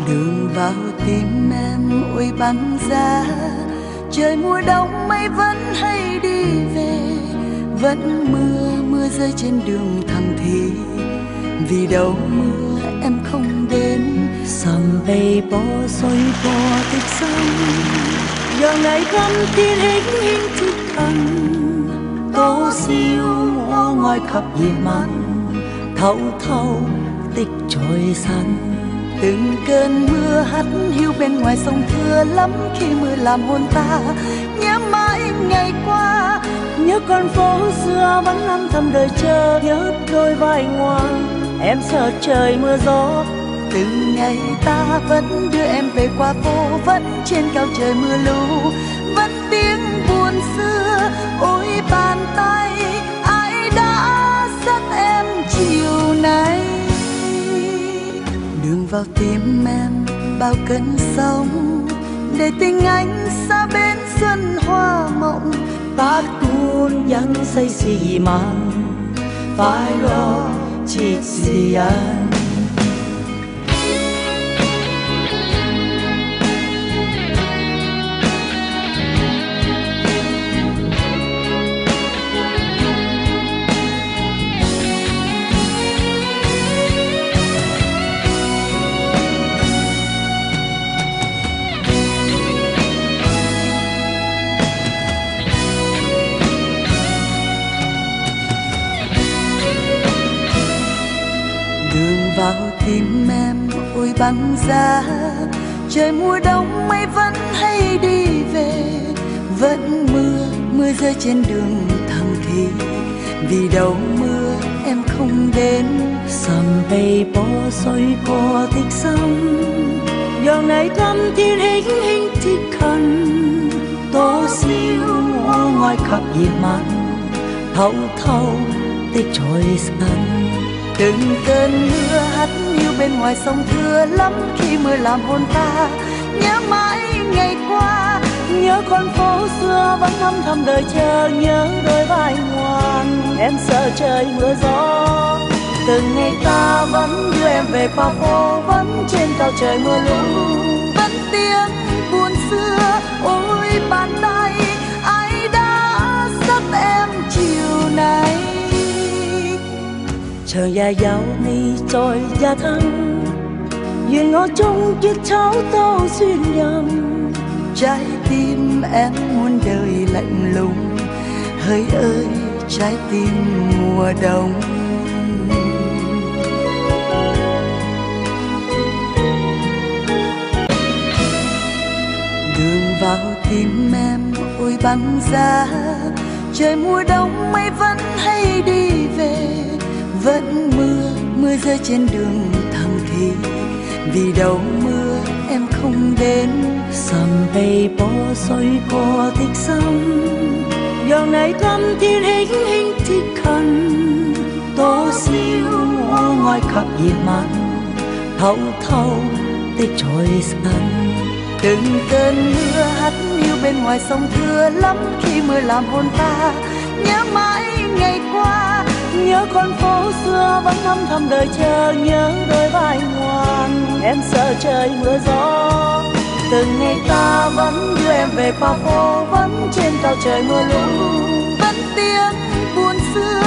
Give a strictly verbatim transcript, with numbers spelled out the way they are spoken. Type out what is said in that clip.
Đường vào tim em ôi băng giá, trời mùa đông mây vẫn hay đi về, vẫn mưa mưa rơi trên đường thầm thì, vì đâu mưa em không đến. Sampai bosoi po tích sông, giờ ngày thăm thiên hình hình thức thần, tố siêu hoa ngoài khắp nhiệt mặn, thâu thâu tích trôi săn. Từng cơn mưa hắt hiu bên ngoài sông thưa lắm, khi mưa làm hồn ta nhớ mãi ngày qua. Nhớ con phố xưa vẫn âm thầm đợi chờ, nhớ đôi vai ngoan em sợ trời mưa gió. Từng ngày ta vẫn đưa em về qua phố, vẫn trên cao trời mưa lũ, vẫn tiếng buồn xưa. Ôi bàn tay ai đã dắt em chiều nay, đường vào tim em bao cơn sóng, để tình anh xa bên xuân hoa mộng. Ta tuôn yang say xì màn, phải lo chỉ xì anh. Đường vào tim em ôi băng giá, trời mùa đông mây vẫn hay đi về, vẫn mưa mưa rơi trên đường thầm thì, vì đâu mưa em không đến. Sampai bosoi po tích sông, giờ này thăm thiên hình hình thích khăn, tố siêu hoa ngoài khắp nhiệt mặn, thâu thâu tích trôi săn. Từng cơn mưa hắt hiu bên ngoài sông thưa lắm, khi mưa làm hồn ta nhớ mãi ngày qua. Nhớ con phố xưa vẫn âm thầm đợi chờ, nhớ đôi vai ngoan em sợ trời mưa gió. Từng ngày ta vẫn đưa em về qua phố, vẫn trên cao trời mưa lũ, vẫn tiếng buồn xưa. Ôi bàn tay ai đã dắt em chiều nay, chờ gia giáo ni trôi gia thăng, duyên ngõ trong chiếc cháu tô xuyên nhầm. Trái tim em muôn đời lạnh lùng, hỡi ơi trái tim mùa đông. Đường vào tim em ôi băng giá, trời mùa đông mây vẫn hay đi về, vẫn mưa mưa rơi trên đường thầm thì, vì đâu mưa em không đến. Sampai bosoi po tích sông, giờ này thăm thiên hình hình thích khăn, tố siêu hoa ngoài khắp nhiệt mặn, thâu thâu tích trôi săn. Từng cơn mưa hắt hiu bên ngoài sông thưa lắm, khi mưa làm hồn ta nhớ mãi ngày qua. Nhớ con phố xưa vẫn âm thầm đợi chờ, nhớ đôi vai ngoan em sợ trời mưa gió. Từng ngày ta vẫn đưa em về qua phố, vẫn trên cao trời mưa lũ, vẫn tiếng buồn xưa.